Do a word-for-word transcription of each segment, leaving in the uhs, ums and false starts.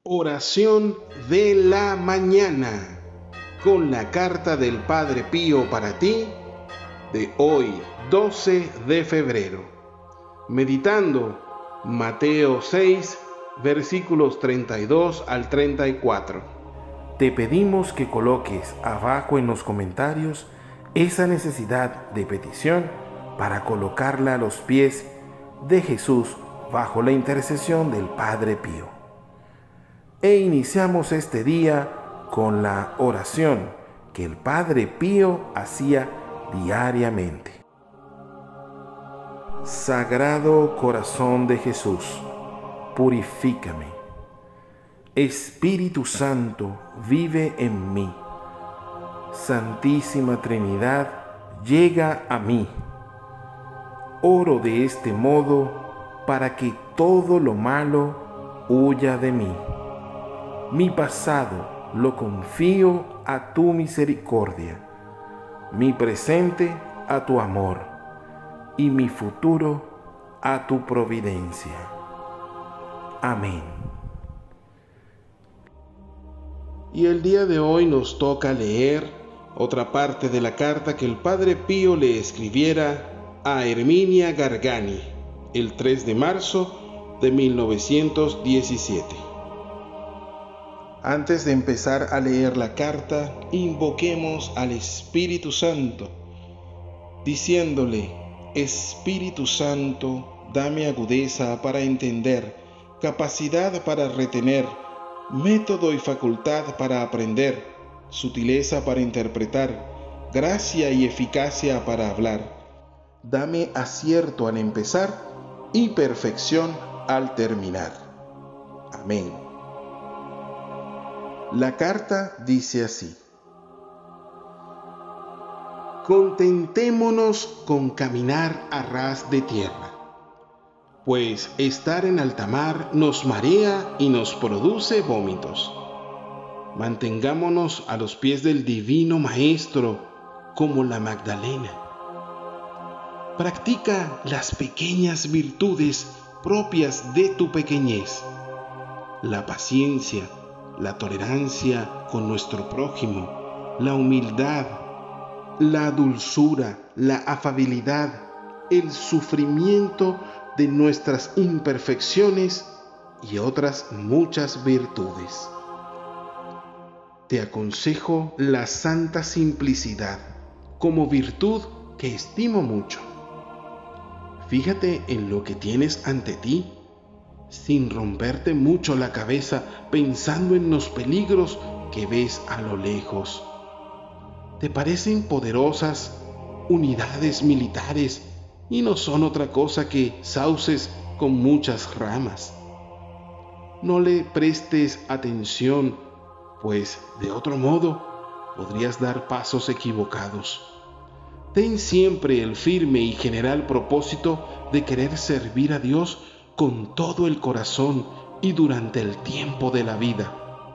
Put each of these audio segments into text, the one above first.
Oración de la mañana con la carta del Padre Pío para ti de hoy, doce de febrero. Meditando Mateo seis, versículos treinta y dos al treinta y cuatro. Te pedimos que coloques abajo en los comentarios esa necesidad de petición para colocarla a los pies de Jesús bajo la intercesión del Padre Pío. E iniciamos este día con la oración que el Padre Pío hacía diariamente. Sagrado Corazón de Jesús, purifícame. Espíritu Santo, vive en mí. Santísima Trinidad, llega a mí. Oro de este modo para que todo lo malo huya de mí. Mi pasado lo confío a tu misericordia, mi presente a tu amor y mi futuro a tu providencia. Amén. Y el día de hoy nos toca leer otra parte de la carta que el Padre Pío le escribiera a Herminia Gargani el tres de marzo de mil novecientos diecisiete. Antes de empezar a leer la carta, invoquemos al Espíritu Santo, diciéndole: Espíritu Santo, dame agudeza para entender, capacidad para retener, método y facultad para aprender, sutileza para interpretar, gracia y eficacia para hablar. Dame acierto al empezar y perfección al terminar. Amén. La carta dice así: Contentémonos con caminar a ras de tierra, pues estar en alta mar nos marea y nos produce vómitos. Mantengámonos a los pies del Divino Maestro como la Magdalena. Practica las pequeñas virtudes propias de tu pequeñez, la paciencia, la tolerancia con nuestro prójimo, la humildad, la dulzura, la afabilidad, el sufrimiento de nuestras imperfecciones y otras muchas virtudes. Te aconsejo la santa simplicidad como virtud que estimo mucho. Fíjate en lo que tienes ante ti, sin romperte mucho la cabeza pensando en los peligros que ves a lo lejos. Te parecen poderosas unidades militares y no son otra cosa que sauces con muchas ramas. No le prestes atención, pues de otro modo podrías dar pasos equivocados. Ten siempre el firme y general propósito de querer servir a Dios con todo el corazón y durante el tiempo de la vida.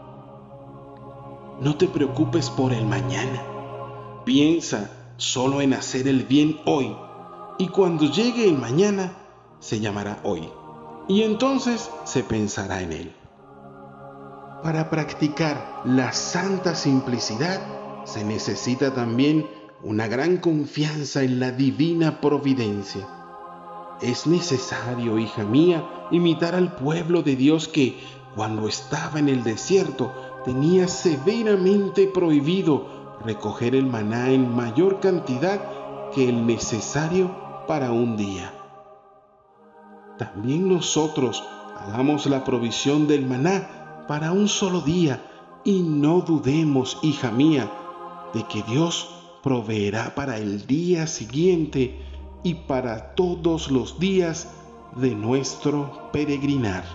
No te preocupes por el mañana. Piensa solo en hacer el bien hoy, y cuando llegue el mañana se llamará hoy, y entonces se pensará en él. Para practicar la santa simplicidad se necesita también una gran confianza en la divina providencia. Es necesario, hija mía, imitar al pueblo de Dios que, cuando estaba en el desierto, tenía severamente prohibido recoger el maná en mayor cantidad que el necesario para un día. También nosotros hagamos la provisión del maná para un solo día y no dudemos, hija mía, de que Dios proveerá para el día siguiente y para todos los días de nuestro peregrinar.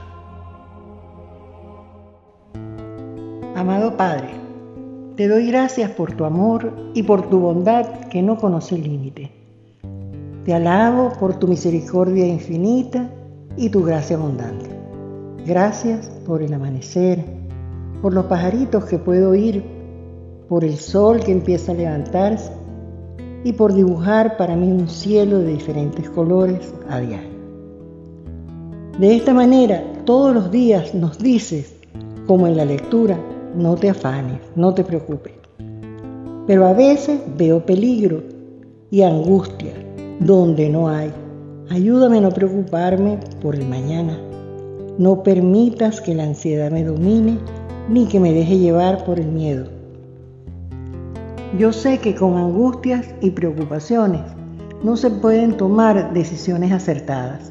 Amado Padre, te doy gracias por tu amor y por tu bondad que no conoce límite. Te alabo por tu misericordia infinita y tu gracia abundante. Gracias por el amanecer, por los pajaritos que puedo oír, por el sol que empieza a levantarse y por dibujar para mí un cielo de diferentes colores a diario. De esta manera, todos los días nos dices como en la lectura, no te afanes, no te preocupes. Pero a veces veo peligro y angustia donde no hay. Ayúdame a no preocuparme por el mañana. No permitas que la ansiedad me domine ni que me deje llevar por el miedo. Yo sé que con angustias y preocupaciones no se pueden tomar decisiones acertadas,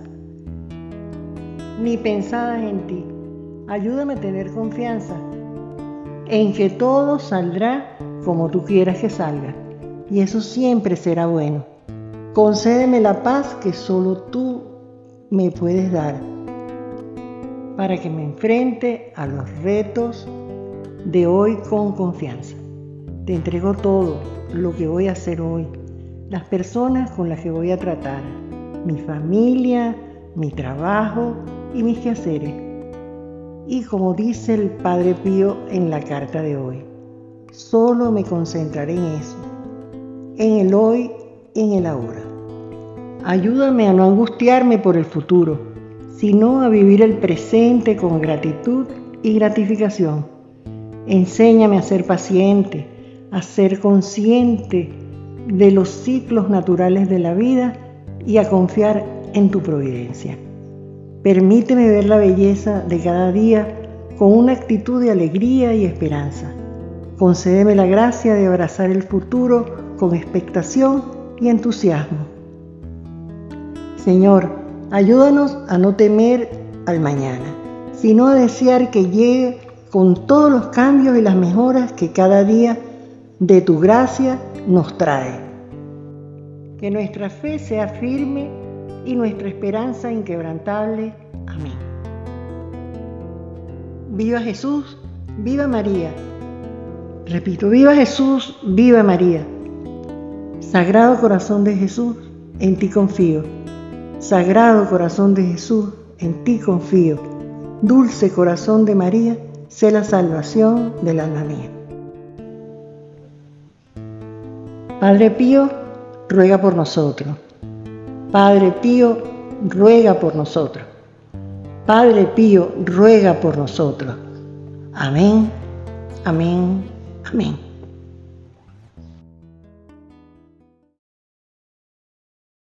ni pensadas en ti. Ayúdame a tener confianza en que todo saldrá como tú quieras que salga, y eso siempre será bueno. Concédeme la paz que solo tú me puedes dar, para que me enfrente a los retos de hoy con confianza. Te entrego todo lo que voy a hacer hoy, las personas con las que voy a tratar, mi familia, mi trabajo y mis quehaceres. Y como dice el Padre Pío en la carta de hoy, solo me concentraré en eso, en el hoy, en el ahora. Ayúdame a no angustiarme por el futuro, sino a vivir el presente con gratitud y gratificación. Enséñame a ser paciente, a ser consciente de los ciclos naturales de la vida y a confiar en tu providencia. Permíteme ver la belleza de cada día con una actitud de alegría y esperanza. Concédeme la gracia de abrazar el futuro con expectación y entusiasmo. Señor, ayúdanos a no temer al mañana, sino a desear que llegue con todos los cambios y las mejoras que cada día de tu gracia nos trae. Que nuestra fe sea firme y nuestra esperanza inquebrantable. Amén. Viva Jesús, viva María. Repito, viva Jesús, viva María. Sagrado corazón de Jesús, en ti confío. Sagrado corazón de Jesús, en ti confío. Dulce corazón de María, sé la salvación del alma mía. Padre Pío, ruega por nosotros. Padre Pío, ruega por nosotros. Padre Pío, ruega por nosotros. Amén, amén, amén.